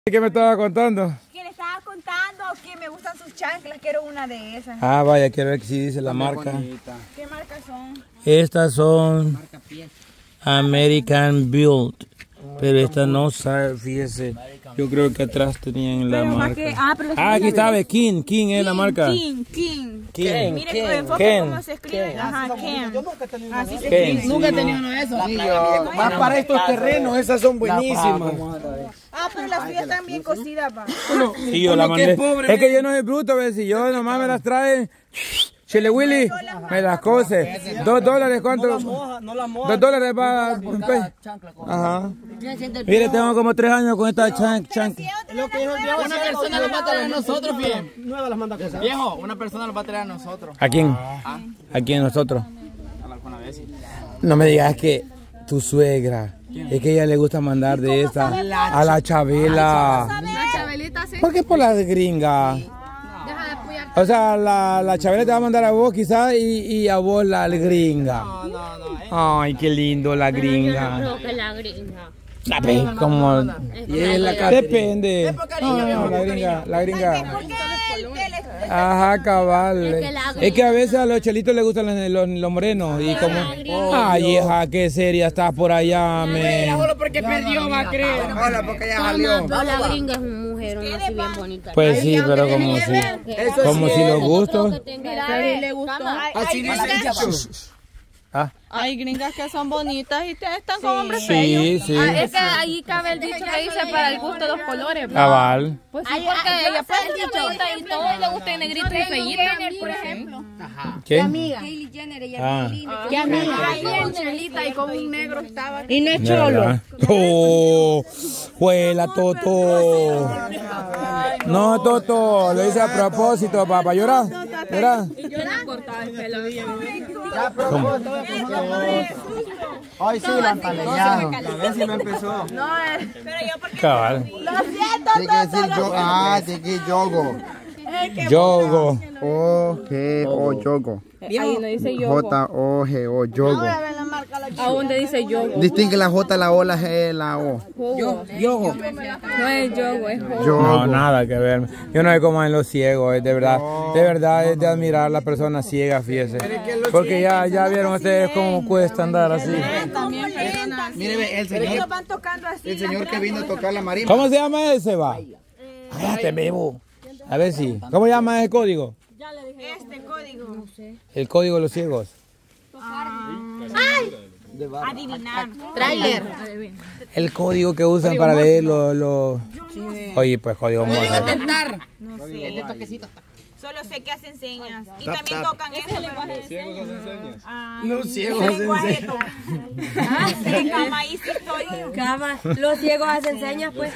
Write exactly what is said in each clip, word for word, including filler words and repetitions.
¿Qué me estaba contando? Que le estaba contando que me gustan sus chanclas, quiero una de esas. Ah, vaya, quiero ver si dice la marca. ¿Qué marcas son? Estas son American Build, pero esta no sabe, fíjese. Yo creo que atrás tenían la Pero marca. que, ah, pero Ah, aquí está, ve, King, King es la marca. King, King. King. Mire, Ken, enfoque Ken. cómo se escribe. Ajá, Ken. Así se Ken. escribe. Nunca he tenido uno de esos. Más para estos terrenos, esas son buenísimas. Ah, pero las suyas están bien cocidas, pa. Sí, yo la mandé. Es que yo no soy bruto, ve, si yo nomás me las trae, Chile Willy, me las cose. Dos dólares, ¿cuánto? Dos dólares para... Ajá. Mire, tengo como tres años con esta chan, chan. Lo que dijo el viejo, una persona nos va a traer a nosotros, bien. Nueva las manda cosas. Viejo, una persona nos va a traer a nosotros. ¿A quién? ¿A quién nosotros? No me digas que tu suegra, es que a ella le gusta mandar de esta a la Chabela. La Chabelita, sí. ¿Por qué por las gringas? Deja de apoyar. O sea, la, la Chabela te va a mandar a vos quizás y, y a vos la gringa. No, no, no. Ay, qué lindo la gringa. Creo que la gringa. A ver, como... Y es la Depende. No, no, la gringa, la gringa. Ajá, cabal. Es que a veces a los chelitos les gustan los, los, los morenos. Y como... Ay, hija, qué seria estás por allá, me... Solo porque perdió, va a creer. Hola, porque ya salió. No, la gringa es un mujerón así bien bonita. Pues sí, pero como si... Como si los gustos... le gustó. Así dice. Ah, Hay gringas que son bonitas y te- están con hombres sí, feos. sí. Ah, es que ahí cabe el dicho que dice para el gusto de los colores. ¿no? Cabal. Pues sí, porque ella puede ser bonita y todo le gusta en negrito y feíta. Por ejemplo. ¿Qué? Kylie Jenner, ella Ah. es linda. ¿Qué amiga? Ahí en chelita y con un negro estaba. Y no es ¿Verdad? Oh, juela, Toto. No, Toto, lo hice a propósito, papá. ¿Llora? ¿Llora? Ay, sí, la empaleñado. A ver si me empezó. Cabal. Tiene que decir yo. Ah, tiene que decir yogo. Yogo. O G O yogo. Ahí no dice yo. J O G O yogo. ¿A dónde dice yogo? Distingue la J, la O, la G, la O. Yo. Yogo. No es yogo, es jogo. No, Yogo. nada que ver. Yo no sé cómo en los ciegos, es de verdad. De verdad es de admirar a la persona ciega, fíjese. Porque ya, ya vieron ustedes cómo cuesta andar así. También personas. Mire, ve, el Pero ellos señor, van tocando así. el señor que vino a tocar la marimba. ¿Cómo se llama ese, va? Cállate, bebo. A ver si. ¿Cómo se llama ese código? Este código. El código de los ciegos. Adivinar. Trailer. El código que usan para leer los... Los... Oye, pues código Morse. No sé. Solo sé que hacen señas. Y también tocan eso. Los ciegos hacen señas. Ah, Los ciegos hacen señas. Ah, sí, cama, ahí sí estoy. Cama, los ciegos hacen señas, pues.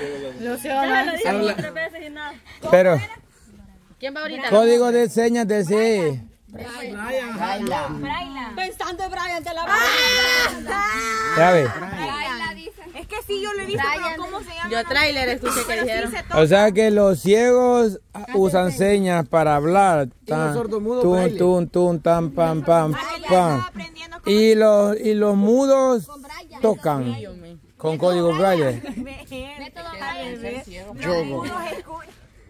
Pero, ¿Quién va ahorita? código de señas de C. Braila. Pensando en Brian, te la Ya ves. Es que sí, yo lo he visto, pero ¿cómo se llama? Yo trailer escuché que Pero sí dijeron. se toca. O sea que los ciegos usan señas para hablar. Tan, tun, tun, tun, tan, pam, pam, Ah, que le pam. estaba aprendiendo cómo Y los, y los mudos tocan con código braille. Método al revés. Yogo. Los escu-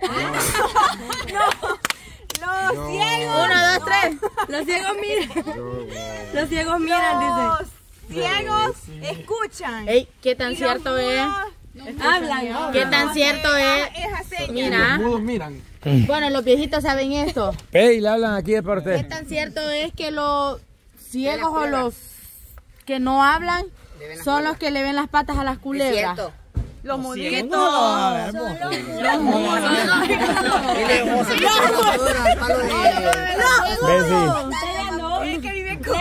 No, los ciegos. Uno, dos, tres. Los ciegos miran. Los ciegos miran, dice. Los ciegos escuchan. Ey, ¿qué tan cierto es? Hablan. ¿Qué tan cierto es? Esa seña. Mira. Mudos miran. Bueno, los viejitos saben esto. Ey, le hablan aquí de ¿Qué parte. tan cierto es que los ciegos o los que no hablan son los que le ven las patas a las culebras? Los muditos. Es que vive con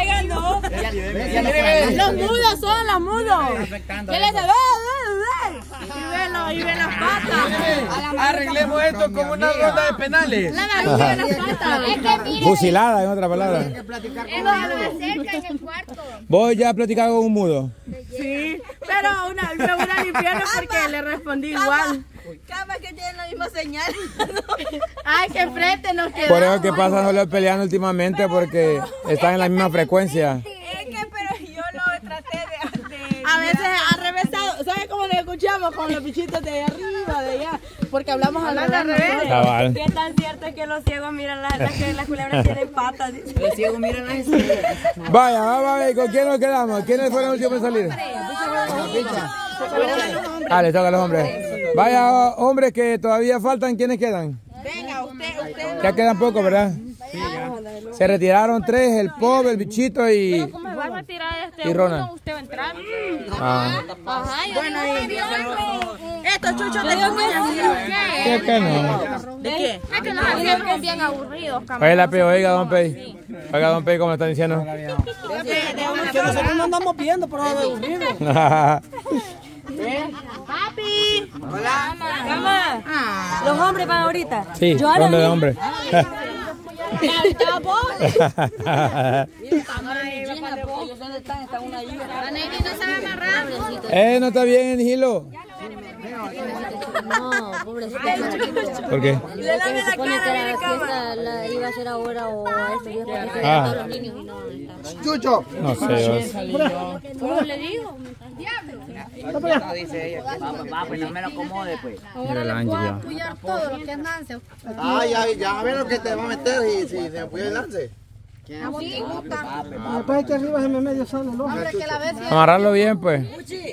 Los mudos son los mudos. ¿Qué les ve? Y ven, los- y ven las patas. Arreglemos esto como una ronda de penales. La nariz y ven las patas. Fusilada, en otra palabra. ¿Vos ya has platicado con un mudo? Sí, pero una, me voy a limpiar porque le respondí igual. Cama que tienen la misma señal. Ay, que frente nos quedamos. Por eso que pasa solo peleando últimamente porque están en la misma frecuencia. Es que, pero yo lo traté de... de A veces ha reventado, o sea, entonces como nos escuchamos con los bichitos de arriba, de allá, porque hablamos al revés. Cabal. ¿Qué tan cierto es que los ciegos miran las, las que las culebras tienen patas? Los ciegos miran las estrellas. Vaya, vamos a ver, ¿con quién nos quedamos? ¿Quiénes fueron los últimos en salir? Ah, le toca a los hombres. Vaya, hombres que todavía faltan, ¿quiénes quedan? Venga, usted, usted. Ya quedan pocos, ¿verdad? Sí, ya. Se retiraron tres, el Pop, el Bichito y... ¿Cómo me va a retirar este y Ronald. uno? Usted va a entrar. Ah. Ajá, Bueno, y estos chuchos de ¿Qué que no? ¿De qué? Es que nos hacemos bien aburridos, Oiga, la peo, oiga, don Pei. Oiga, don Pei, ¿cómo le están diciendo? Que nosotros no andamos pidiendo, pero de aburrido. Papi. Hola. Mamá, los hombres van ahorita. Sí, ronda de hombres. Eh, no está bien, Gilo. No, pobrecito. ¿Por qué? Porque se supone que la fiesta la iba a hacer ahora o a estos días porque se Ah. todos los niños y no está. Chucho. No sé. Yo. ¿Cómo le digo? No, dice ella. Va, va, pues no me lo acomode, pues. Mira la Angie ya. Apoyar todo lo que es Nancy. Ah, ya, ya, a ver lo que te va a meter y si se apoya el lance. Después que arriba se me medio solo el ojo. Amarrarlo bien, pues.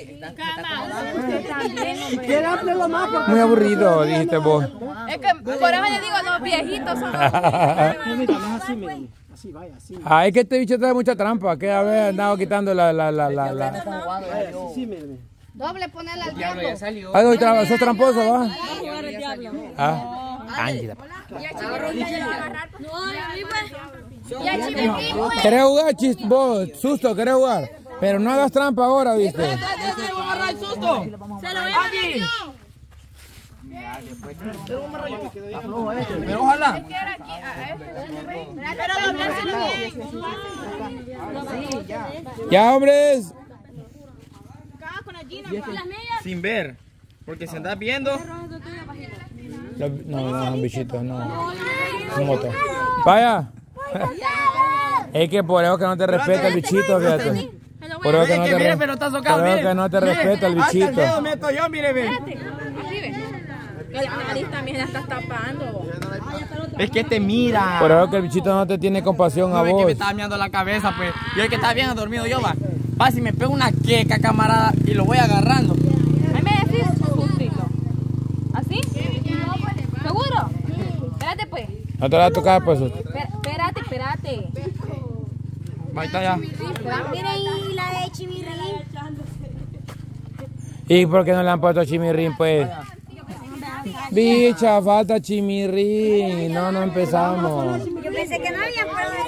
Quiere ampliarlo más porque... Muy aburrido, dijiste vos. Es que por eso le digo, los viejitos son Así, miren. Así, vaya, así. Ah, es que este bicho trae mucha trampa. Que haber andado quitando la... la, la, la, la. Sí, miren. Doble, ponerle al Diablo ya salió. Ah, no, tra- sos tramposo, ¿va? Ah, Angie. No, a mí pues. ¿Querés jugar, chis? Vos, susto, ¿querés jugar? Pero no hagas trampa ahora, ¿viste? ¡Se lo voy a agarrar el susto! Se lo voy a decir. Pero ojalá. Pero doblárselo bien. Ya, hombres. Acá con la Gina. Sin ver. Porque si andas viendo. Lo- No, no, un bichito, no. Un moto. Vaya. Es que por eso que no te respeta el bichito, fíjate. Por eso que no te, mire, re- pero está socado, por eso mire. que no te Mire, respeta el hasta el bichito. dedo meto yo, mire, ve. La nariz también la estás tapando. Es que te mira. Por eso que el bichito no te tiene compasión a No, es que vos. me estaba mirando la cabeza, pues. Yo el que estaba bien dormido yo, va. Va, si me pego una queca, camarada, y lo voy agarrando. Ahí me decís justito. ¿Así? ¿Seguro? Espérate pues. No te la vas a tocar, pues. Espera- Espérate, espérate. Ahí está ya. Mira ahí la de Chimirri. ¿Y por qué no le han puesto chimirrín, pues? Bicha, falta chimirrín. No, no empezamos. Yo pensé que no había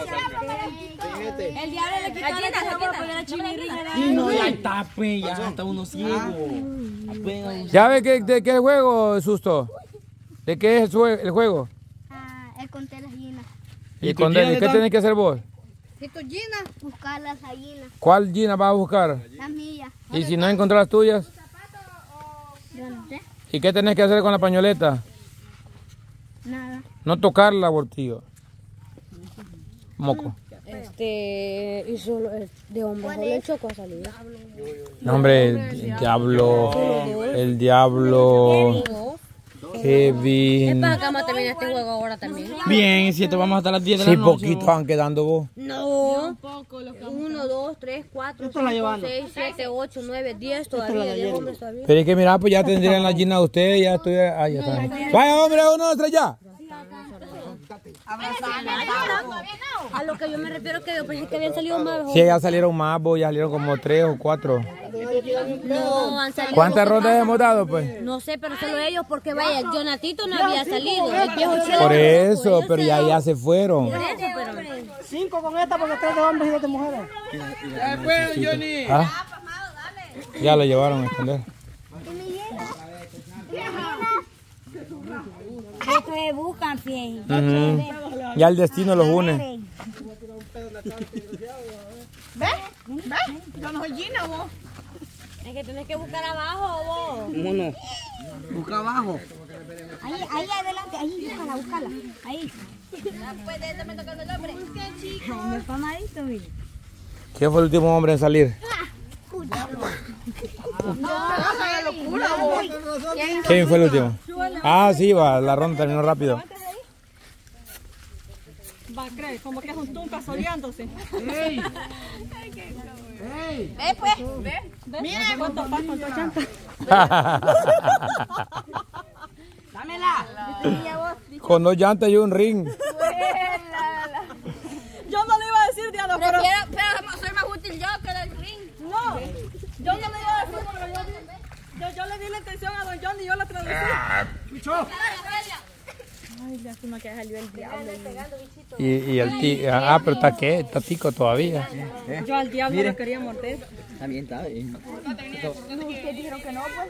El diablo le quitó la taza para poner a Chimirri. Y no, ya está, pues, ya está uno ciego. ¿Ya ves qué, de qué es el juego, Susto? ¿De qué es el, sue- el juego? Ah, el conté las gallinas. ¿Y ¿Y tu con Gina Denny, de qué tal? tenés que hacer vos? ¿Y tu Gina? Buscar las gallinas. ¿Cuál Gina vas a buscar? Las millas. ¿Y si no encontrás las tuyas? Yo no sé. ¿Y qué tenés que hacer con la pañoleta? Nada. No tocarla, Bortillo. Moco. Este, y solo el de hombre, solo el Choco ha salido. No, hombre, el diablo. El diablo. Kevin. Para cama termina este juego ahora también. Bien, si esto vamos hasta las diez de Sí, la noche. poquitos van quedando vos. No. uno, dos, tres, cuatro, cinco, seis, siete, ocho, nueve, diez todavía, diez hombres todavía. Pero es que mira, pues ya tendrían la Gina de ustedes, ya estoy. Ah, ya está. Vaya, hombre, uno, dos, tres, ya. A lo que yo me refiero que yo pensé que habían salido más. Sí, ya salieron más, vos, ya salieron como tres o cuatro. No, han salido. ¿Cuántas rondas hemos dado, pues? No sé, pero solo ellos, porque vaya, Jonatito no había salido. El viejo Chelo Por tampoco, eso, ellos pero se- ya, ya se fueron. Por eso, pero. Cinco con esta porque tres de hombres y dos de mujeres. ¿Ah? Ya lo llevaron a esconder. Esto es buscan, fiel. Ujú. Ya el destino los une. ¿Ves? ¿Ves? Yo no soy Gina, vos. Es que tenés que buscar abajo, vos. ¿Cómo no? Busca abajo. Ahí, ahí adelante, ahí, búscala, búscala. Ahí. Después de este me tocando el hombre. Ay, me fue malito, mire. ¿Quién fue el último hombre en salir? ¿Quién fue el último? Ah, sí, va, la ronda terminó rápido. Va a creer, como que es un tunca soleándose. ¡Ey! ¡Ey! Ve pues, ve. Mira cuánto pan, cuánto chanta. ¡Dámela! Con dos llantas y un ring. Yo no le iba a decir, Diana, pero... Prefiero, pero soy más útil yo que el ring. No, yo no le iba a decir, pero yo, yo, yo le di la intención a don Johnny y yo la traducí. ¡Chucho! Ay, lástima que salió el diablo. Y, y el tico, ah, pero está qué, está tico todavía. Yo al diablo lo quería morder. También está bien. Ustedes dijeron que no, pues.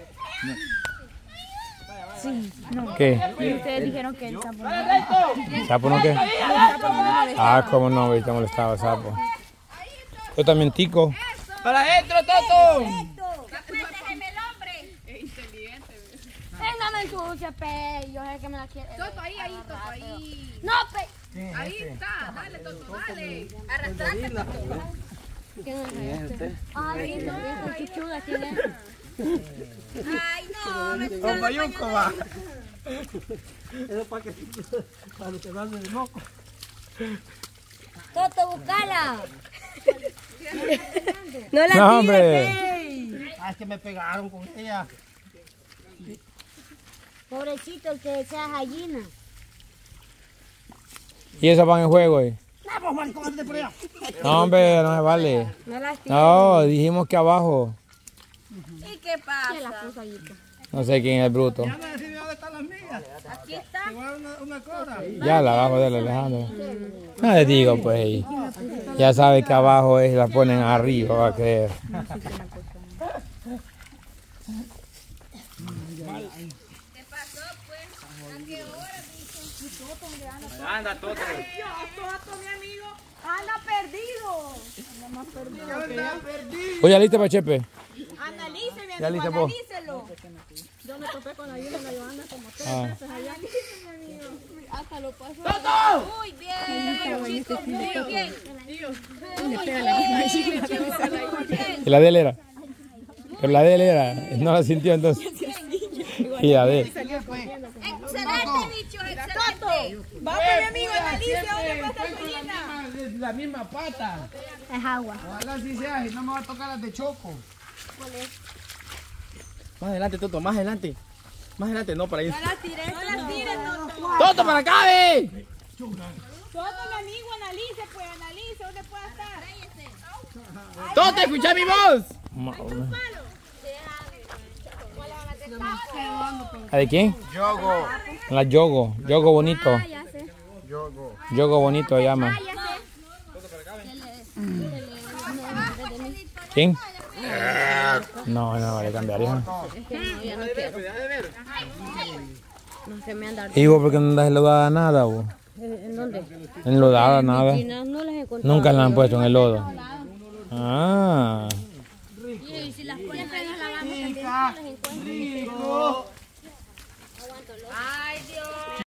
Sí, no. ¿Qué? Y ustedes dijeron que el sapo no. ¿El sapo no qué? Ah, cómo no, ahorita molestaba el sapo. Yo también tico. ¡Para adentro, Toto! Protégeme el hombre. Es inteligente. Eh, no me ensucia, pe. Yo sé que me la quiere. Toto, ahí, ahí, Toto, ahí. No, pe. Ahí está, dale, Toto, dale. Arrastrate, Toto. ¿Quién es este? Ay, esta chuchuda, ¿quién es? Ay, no, me está ¡Con payuco va! Eso para que para que veas el moco. Toto, buscala. No la No, hombre. Ah, es que me pegaron con ella. Pobrecito, el que sea gallina. ¿Y eso van en juego, eh? No, pues maricón, ándate por allá. No, hombre, no me vale. No las No, dijimos que abajo. ¿Y qué pasa? No sé quién es el bruto. Ya me decidió dónde están las mías. Aquí está. Igual una, una cora. Ya, la abajo de Alejandro. No les digo, pues. Ya sabe que abajo es, la ponen arriba, va a creer. ¿Qué pasó, pues? ¿A qué hora, bicho? Anda, Toto. Toto, mi amigo, anda perdido. Anda más perdido que yo. Oye, ¿lista para Chepe? Analice, mi Ya amigo, lista, vos. analícelo. Yo me topé con la ayuda de la Johanna como tres Ah. veces allá. Hasta lo paso. Muy bien, chicos, muy bien. ¿Y la de él era? Pero la de él era, no la sintió entonces. Y la de él. Excelente, bicho, excelente. Vamos, mi amigo, analice dónde va a estar su gallina. La misma pata. Es agua. Ojalá así sea y no me va a tocar las de choco. Más adelante, Toto, más adelante. Más adelante, no, para ir. No las tires, Toto. ¡Toto, para acá, ve! Toto, mi amigo, analice, pues, analice dónde puede estar. ¡Toto, escucha mi voz! ¿La de quién? Yogo. La Yogo. Yogo bonito. Ya sé. Yogo. Yogo bonito llama. ¿Quién? No, no, le cambiaría. No se me anda. ¿Y vos por qué no andas enlodada nada, vos? ¿En dónde? Enlodada nada. No las he encontrado. Nunca la han puesto en el lodo. Ah. Y si las pones ahí, las lavamos también. No las encuentro. Rico. Ay, Dios.